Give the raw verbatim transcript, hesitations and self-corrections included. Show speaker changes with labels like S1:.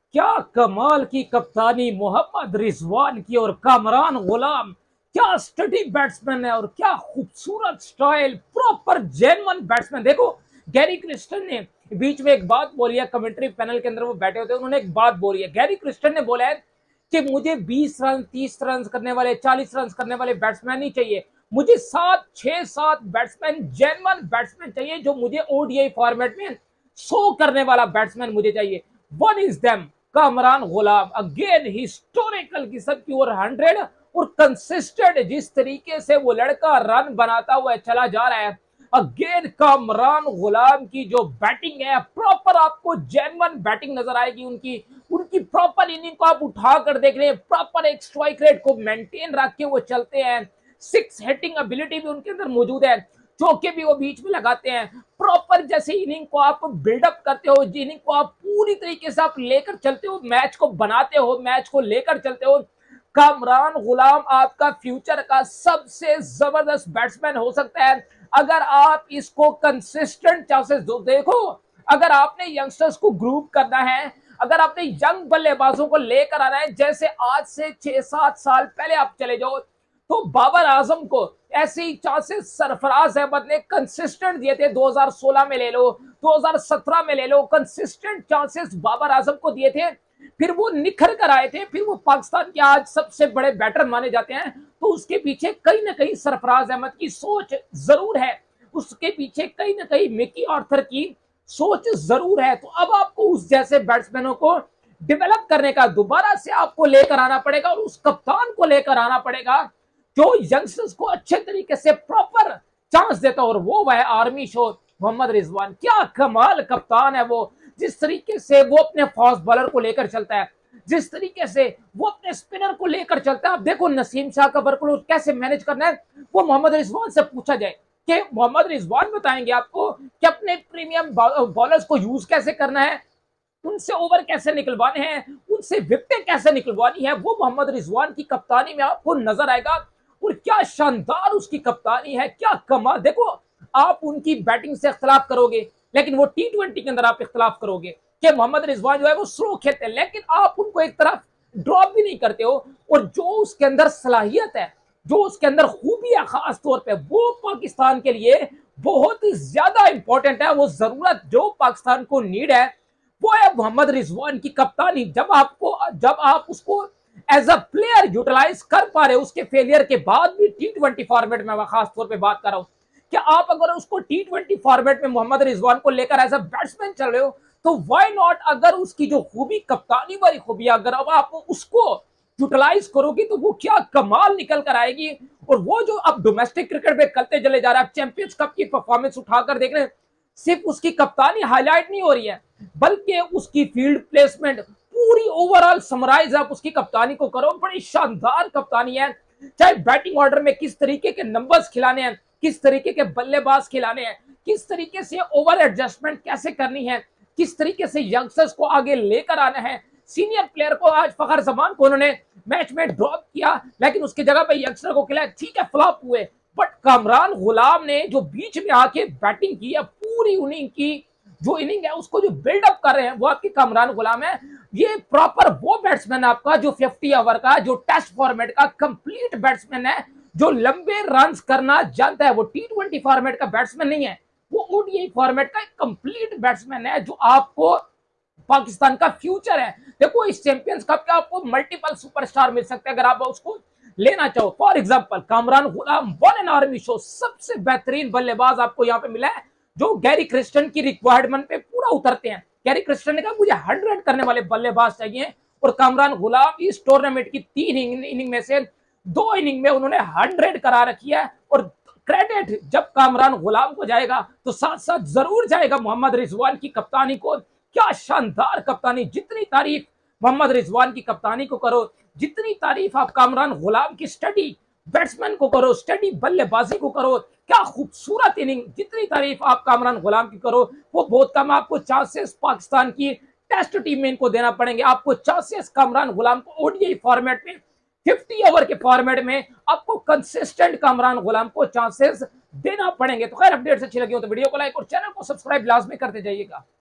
S1: क्या कमाल की कप्तानी मोहम्मद रिजवान की, और कामरान गुलाम क्या स्टडी बैट्समैन है और क्या खूबसूरत स्टाइल, प्रॉपर जेन्युइन बैट्समैन। देखो गैरी क्रिस्टन ने बीच में एक बात बोली है, कमेंट्री पैनल के अंदर वो बैठे होते हैं, उन्होंने एक बात बोली है। गैरी क्रिस्टन ने बोला है कि मुझे बीस रन तीस रन करने वाले, चालीस रन करने वाले बैट्समैन नहीं चाहिए, मुझे सात छह सात बैट्समैन, जेन्युइन बैट्समैन चाहिए जो मुझे ओडीआई फॉर्मेट में शो करने वाला बैट्समैन मुझे चाहिए। One is them Kamran Ghulam, again historical किस्म की और हंड्रेड और कंसिस्टेंट जिस तरीके से वो लड़का रन बनाता हुआ चला जा रहा है। अगेन कामरान गुलाम की जो बैटिंग है, प्रॉपर आपको जेन्युइन बैटिंग नजर आएगी। उनकी उनकी प्रॉपर इनिंग को आप उठाकर देख रहे हैं, प्रॉपर एक स्ट्राइक रेट को मेंटेन रख के वो चलते हैं। सिक्स हिटिंग एबिलिटी भी उनके अंदर मौजूद है, चौके भी वो बीच में लगाते हैं। प्रॉपर जैसे इनिंग को आप बिल्डअप करते हो, इनिंग को आप पूरी तरीके से आप लेकर चलते हो, मैच को बनाते हो, मैच को लेकर चलते हो। कामरान गुलाम आपका फ्यूचर का सबसे जबरदस्त बैट्समैन हो सकता है अगर आप इसको कंसिस्टेंट चांसेस दो। देखो अगर आपने यंगस्टर्स को ग्रुप करना है, अगर आपने यंग बल्लेबाजों को लेकर आना है, जैसे आज से छह सात साल पहले आप चले जाओ तो बाबर आजम को ऐसे ही चांसेस सरफराज अहमद ने कंसिस्टेंट दिए थे। दो हज़ार सोलह में ले लो, दो हज़ार सत्रह में ले लो, कंसिस्टेंट चांसेस बाबर आजम को दिए थे, फिर वो निखर कर आए थे, फिर वो पाकिस्तान के आज सबसे बड़े बैटर माने जाते हैं। तो उसके पीछे कहीं ना कहीं सरफराज अहमद की सोच जरूर है, उसके पीछे कहीं ना कहीं मिकी आर्थर की सोच जरूर है। तो अब आपको उस जैसे बैट्समैनों को डेवलप करने का दोबारा से आपको लेकर आना पड़ेगा, और उस कप्तान को लेकर आना पड़ेगा जो यंगस्टर्स को अच्छे तरीके से प्रॉपर चांस देता, और वो वह आर्मी शो मोहम्मद रिजवान। क्या कमाल कप्तान है वो, जिस तरीके से वो अपने फास्ट बॉलर को लेकर चलता है, जिस तरीके से वो अपने स्पिनर को लेकर चलता है। आप देखो नसीम शाह का वर्कलोड कैसे मैनेज करना है, वो मोहम्मद रिजवान से पूछा जाए कि मोहम्मद रिजवान बताएंगे आपको कि अपने प्रीमियम बॉलर्स को यूज कैसे करना है, उनसे ओवर कैसे निकलवाने हैं, उनसे विकेटें कैसे निकलवानी है, वो मोहम्मद रिजवान की कप्तानी में आपको नजर आएगा। और क्या शानदार उसकी कप्तानी है, क्या कमाल। देखो आप उनकी बैटिंग से इख्तलाफ करोगे, लेकिन वो टी ट्वेंटी के अंदर आप इख्तलाफ करोगे कि मोहम्मद रिजवान जो है वो स्लो खेलते हैं, लेकिन आप उनको एक तरफ ड्रॉप भी नहीं करते हो। और जो उसके अंदर सलाहियत है, जो उसके अंदर खूबी है, खास तौर पे वो पाकिस्तान के लिए बहुत ही ज्यादा इंपॉर्टेंट है। वो जरूरत जो पाकिस्तान को नीड है वो है मोहम्मद रिजवान की कप्तानी। जब आपको जब आप उसको एज अ प्लेयर यूटिलाइज कर पा रहे हो, उसके फेलियर के बाद भी टी ट्वेंटी फॉर्मेट में, खास तौर पे बात कर रहा हूं कि आप अगर उसको टी ट्वेंटी फॉर्मेट में मोहम्मद रिजवान को लेकर एज अ बैट्समैन चल रहे हो, तो व्हाई नॉट, अगर उसकी जो खूबी कप्तानी वाली खूबी अगर अब आप उसको यूटिलाइज करोगे तो वो क्या कमाल निकल कर आएगी। और वो जो अब डोमेस्टिक क्रिकेट में करते चले जा रहा है, चैंपियंस कप की परफॉर्मेंस उठाकर देख रहे हैं, सिर्फ उसकी कप्तानी हाईलाइट नहीं हो रही है, बल्कि उसकी फील्ड प्लेसमेंट पूरी ओवरऑल समराइज आप उसकी कप्तानी को करो, बड़ी शानदार कप्तानी है। चाहे बैटिंग ऑर्डर में किस तरीके के नंबर्स खिलाने हैं, किस तरीके के बल्लेबाज खिलाने हैं, किस तरीके से ओवर एडजस्टमेंट कैसे करनी है, किस तरीके से यंगस्टर्स को आगे लेकर आना है। सीनियर प्लेयर को आज फखर जमान को उन्होंने मैच में ड्रॉप किया, लेकिन उसकी जगह पे यंगस्टर को खिलाया, ठीक है फ्लॉप हुए, बट कामरान गुलाम ने जो बीच में आके बैटिंग की है, पूरी इनिंग की जो इनिंग है उसको जो बिल्डअप कर रहे हैं वो आपके कामरान गुलाम है। ये प्रॉपर वो बैट्समैन आपका जो फिफ्टी ओवर का, जो टेस्ट फॉर्मेट का कंप्लीट बैट्समैन है, जो लंबे रन्स करना जानता है। वो टी ट्वेंटी फॉर्मेट का बैट्समैन नहीं है, वो ओडीआई फॉर्मेट का एक कंप्लीट बैट्समैन है जो आपको पाकिस्तान का फ्यूचर है। देखो इस चैंपियंस कप का आपको मल्टीपल सुपरस्टार मिल सकते हैं अगर आप उसको लेना चाहो। For example Kamran Ghulam one an army show, सबसे बेहतरीन बल्लेबाज आपको यहाँ पे मिला है जो गैरी क्रिस्टन की रिक्वायरमेंट पे पूरा उतरते हैं। गैरी क्रिस्टन ने कहा मुझे हंड्रेड करने वाले बल्लेबाज चाहिए, और कामरान गुलाम इस टूर्नामेंट की तीन इनिंग में से दो इनिंग में उन्होंने हंड्रेड करा रखी है। और क्रेडिट जब कामरान गुलाम को जाएगा तो साथ साथ जरूर जाएगा मोहम्मद रिजवान की कप्तानी को। क्या शानदार कप्तानी, जितनी तारीफ मोहम्मद रिजवान की कप्तानी को करो, जितनी तारीफ आप कामरान गुलाम की स्टडी बैट्समैन को करो, स्टडी बल्लेबाजी को करो, क्या खूबसूरत इनिंग, जितनी तारीफ आप कामरान गुलाम की करो वो बहुत कम। आपको चांसेस पाकिस्तान की टेस्ट टीम में इनको देना पड़ेंगे, आपको चांसेस कामरान गुलाम को ओडीआई फॉर्मेट में, फिफ्टी ओवर के फॉर्मेट में आपको कंसिस्टेंट कामरान गुलाम को चांसेस देना पड़ेंगे। तो खैर अपडेट्स अच्छी लगी हो तो वीडियो को लाइक और चैनल को सब्सक्राइब लाजमी करते जाइएगा।